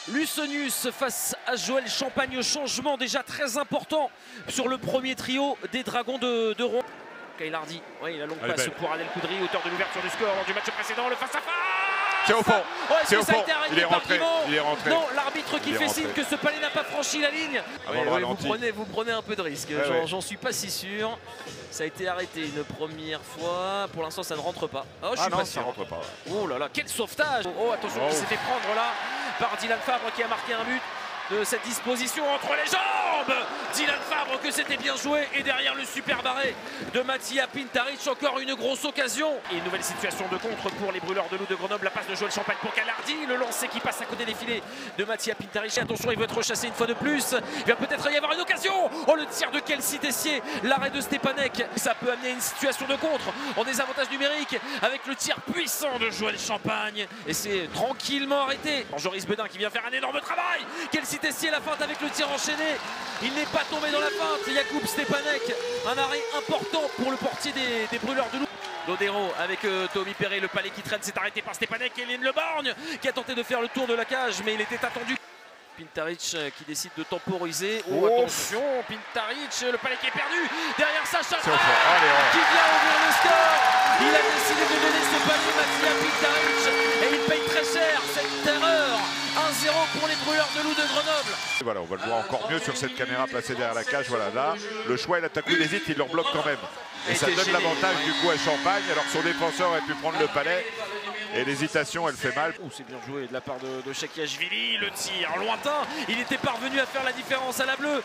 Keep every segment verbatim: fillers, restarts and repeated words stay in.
Lucenius face à Joël Champagne, changement déjà très important sur le premier trio des Dragons de, de Rouen. Kyle Hardy, oui, la longue passe pour Adel Koudry, auteur de l'ouverture du score lors du match précédent, le face-à-face. C'est au fond, ouais, c'est au fond, il est rentré, il est rentré. Non, l'arbitre qui fait signe que ce palais n'a pas franchi la ligne. Ah oui, bon, oui, vous, prenez, vous prenez un peu de risque, ouais, j'en ouais. suis pas si sûr. Ça a été arrêté une première fois, pour l'instant ça ne rentre pas. Oh, je ah suis non, pas ça sûr. rentre pas. Ouais. Oh là là, quel sauvetage. Oh, attention, oh. qui s'est fait prendre là par Dylan Fabre qui a marqué un but de cette disposition entre les jambes. Dylan Fabre que c'était bien joué, et derrière le super barré de Matija Pintaric, encore une grosse occasion. Et une nouvelle situation de contre pour les Brûleurs de Loup de Grenoble. La passe de Joël Champagne pour Kyle Hardy, le lancer qui passe à côté des filets de Matija Pintaric. Attention, il veut être rechassé une fois de plus. Il va peut-être y avoir une occasion. Oh, le tir de Kelsey Tessier, l'arrêt de Stepanek. Ça peut amener une situation de contre en désavantage numérique avec le tir puissant de Joël Champagne. Et c'est tranquillement arrêté. Joris Bedin qui vient faire un énorme travail. Kelsey Tessier, la feinte avec le tir enchaîné. Il n'est pas tombé dans la feinte. Jakub Stepanek, un arrêt important pour le portier des, des Brûleurs de Loup. Lodero avec euh, Tommy Perret, le palais qui traîne, s'est arrêté par Stepanek. Et Eline Le Borgne qui a tenté de faire le tour de la cage, mais il était attendu. Pintaric euh, qui décide de temporiser. Oh, oh, attention, Pintaric, le palais qui est perdu. Derrière Sacha Trey, qui vient ouvrir le score. Il a décidé de donner ce palais à Matija Pintaric et il paye très cher cette erreur. un zéro pour les Brûleurs de Loup de Grenoble. Et voilà, on va le voir encore mieux sur cette caméra placée derrière la cage. Voilà, là, le choix, il attaque, il hésite, il leur bloque quand même. Et, et ça donne l'avantage du coup à Champagne, alors que son défenseur aurait pu prendre le palais. Et l'hésitation, elle fait mal. Oh, c'est bien joué de la part de, de Chakiashvili. Le tir lointain, il était parvenu à faire la différence à la bleue.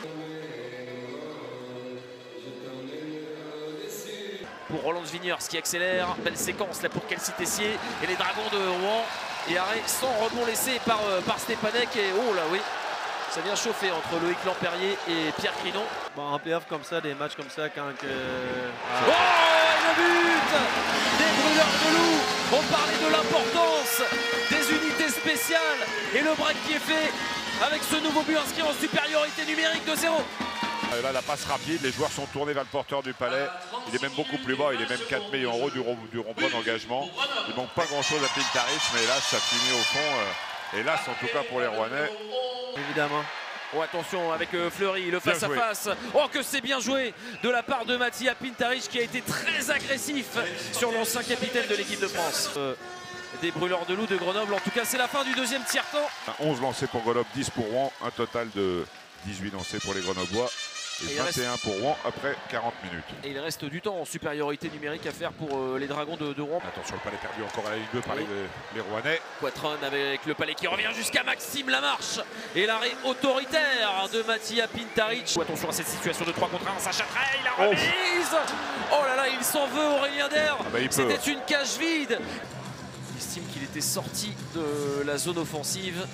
Pour Roland Vigners qui accélère, belle séquence là pour Kelsey Tessier et les Dragons de Rouen. Et arrêt sans rebond laissé par, euh, par Stepanek. Et oh là oui, ça vient chauffer entre Loïc Lamperrier et Pierre Crinon. Bon, en playoff comme ça, des matchs comme ça, quand que... Ah. Oh, le but des Brûleurs de Loup. On parlait de l'importance des unités spéciales et le break qui est fait avec ce nouveau but inscrit en supériorité numérique de zéro. Là, la passe rapide, les joueurs sont tournés vers le porteur du palais. Il est même beaucoup plus bas, il est même quatre mètres en haut du, du rond-point d'engagement. Il ne manque pas grand-chose à Pintaric, mais hélas, ça finit au fond. Euh, hélas, en tout cas pour les Rouennais. Évidemment. Oh, attention avec euh, Fleury, le face-à-face. -face. Oh, que c'est bien joué de la part de Matija Pintaric qui a été très agressif sur l'ancien capitaine de l'équipe de France. Euh, des Brûleurs de Loup de Grenoble. En tout cas, c'est la fin du deuxième tiers-temps. onze lancés pour Grenoble, dix pour Rouen. Un total de dix-huit lancés pour les Grenoblois. Et, et vingt et un reste... pour Rouen après quarante minutes. Et il reste du temps en supériorité numérique à faire pour euh, les Dragons de, de Rouen. Attention, le palais perdu encore à la ligne deux par oui. les, les Rouennais. Quatron avec le palais qui revient jusqu'à Maxime Lamarche. Et l'arrêt autoritaire de Matija Pintaric. Attention à cette situation de trois contre un. Sacha Trey, la remise. Oh, oh là là, il s'en veut Aurélien Der. Ah bah, c'était une cage vide. Il estime qu'il était sorti de la zone offensive.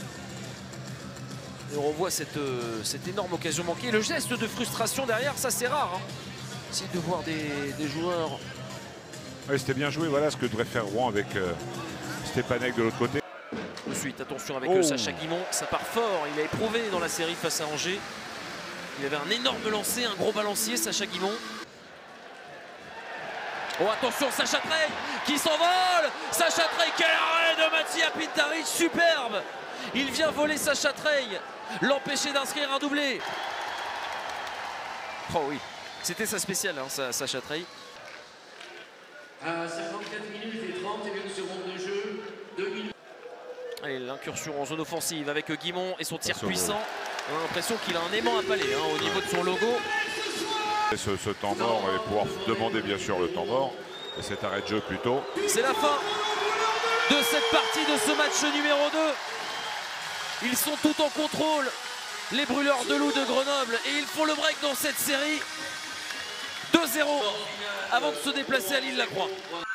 Et on revoit cette, euh, cette énorme occasion manquée. Le geste de frustration derrière, ça c'est rare. Hein. C'est de voir des, des joueurs. Oui, c'était bien joué, voilà ce que devrait faire Rouen avec euh, Stepanek de l'autre côté. Ensuite, attention avec oh. Sacha Guimont, ça part fort. Il a éprouvé dans la série face à Angers. Il avait un énorme lancer, un gros balancier, Sacha Guimont. Oh, attention, Sacha Trey qui s'envole. Sacha Trey, quel arrêt de Matija Pintaric, superbe. Il vient voler Sacha Trey, l'empêcher d'inscrire un doublé. Oh oui, c'était sa spéciale, hein, Sacha Trey. À cinquante-quatre minutes et trente et une secondes de jeu, deux minutes. Allez, l'incursion en zone offensive avec Guimont et son tir puissant. On a l'impression qu'il a un aimant à palais hein, au niveau de son logo. Et ce, ce temps mort et pouvoir demander bien sûr le temps mort. Et cet arrêt de jeu plutôt. C'est la fin de cette partie de ce match numéro deux. Ils sont tout en contrôle, les Brûleurs de Loup de Grenoble, et ils font le break dans cette série. deux zéro avant de se déplacer à Lille-Lacroix.